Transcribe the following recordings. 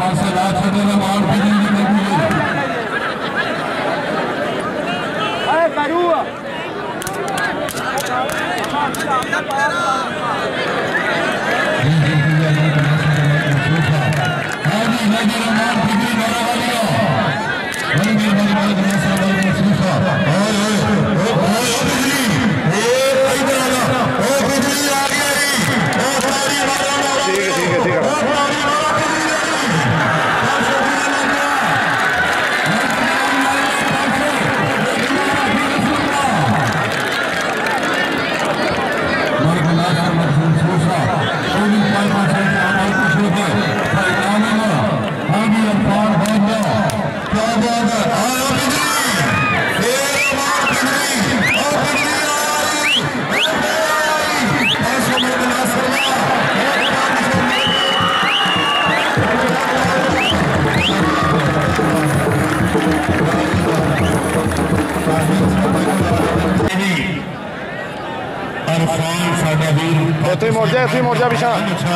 मोड़ जा पिछा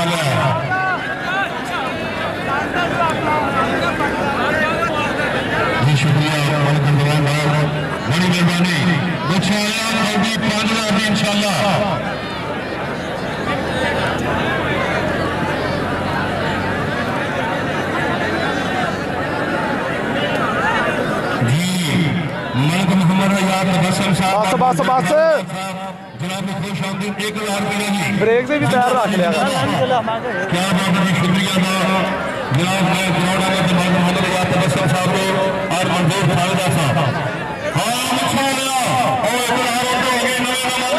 शुक्रिया बड़ी मेहरबानी इंशाल्लाह जी मलिक मोहम्मद याद हसन साहब बस जनाब खुश आमदीद 1000 रुपये जी ब्रेक से भी तैयार रख लिया क्या बात है शुक्रिया जनाब मैं ग्राउंड अहमद मोहम्मद याद हसन साहब को और मंजूर खालिदा साहब हाँ माशाअल्लाह और 1000 रुपये हो गए नवे नंबर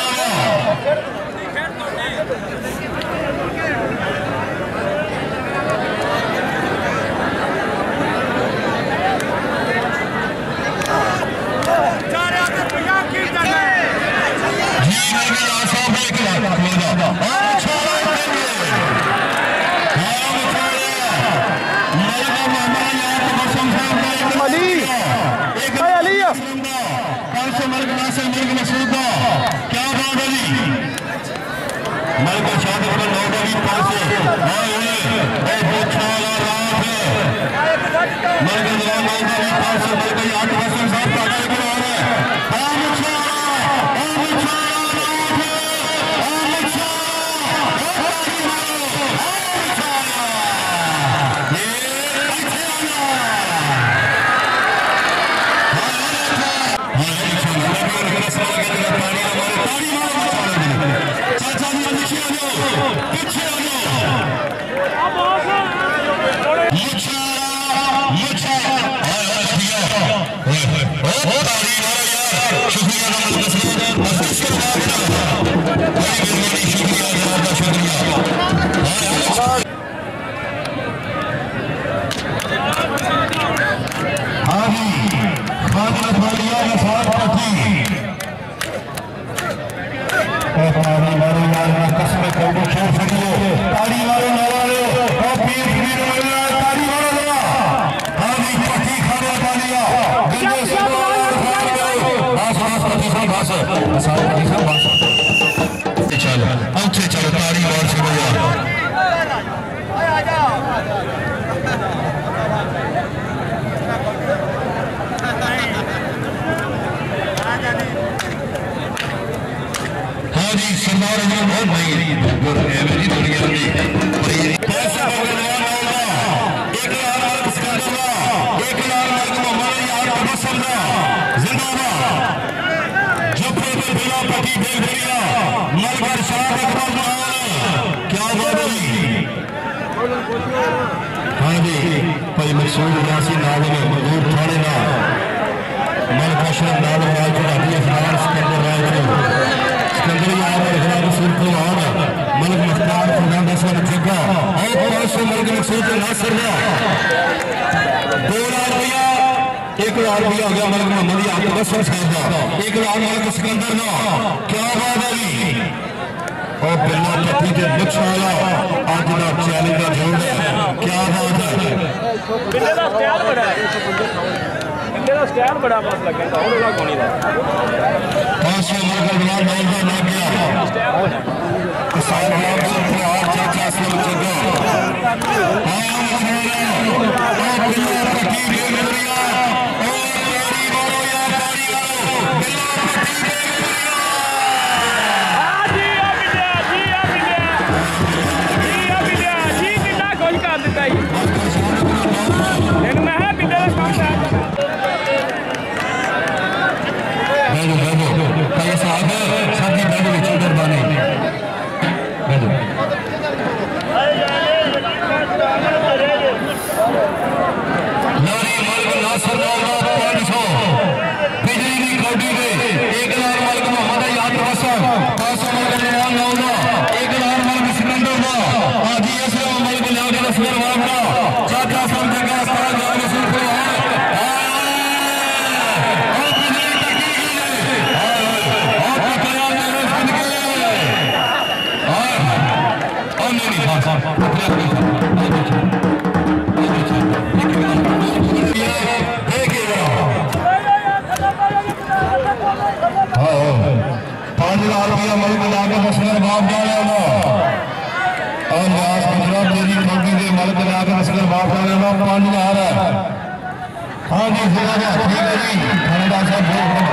हाँ जी ठीक है जी थानेदार साहब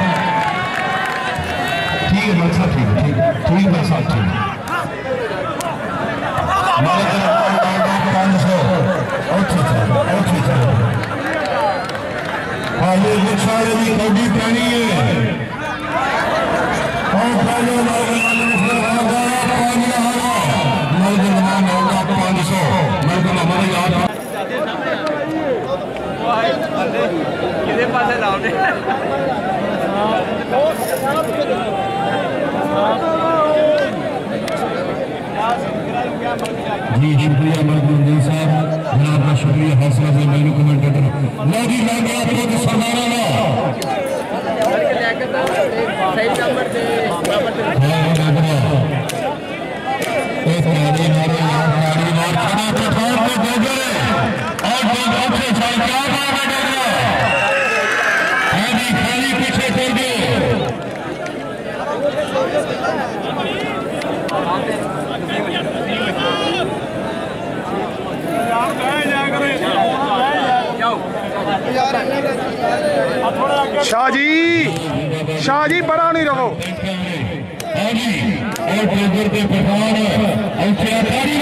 ठीक है मलिक साहब ठीक है ठीक मलिक साहब ठीक है 500 हाँ ये रिक्शा जी कौड़ी पैनी है और पहले किधर पास है लाउने जी शुक्रिया मरदूर साहब जनाब का शुक्रिया हौसला से मेनू कमेंटेटर मोदी लग गया तो सरदारा सही नंबर से एक नारी मारो नारी मार खड़ा पठान में गोबर और दो अच्छे साल क्या मार देगा खाली पीछे कर दो शाह जी बड़ा नहीं रहो और गोबर के पठान और चिराकारी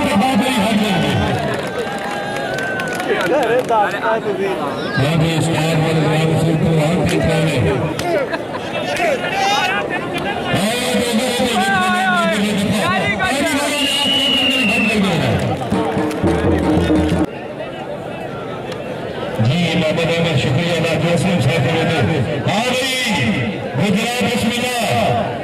जी शुक्रिया गुजरात बिस्मिल्लाह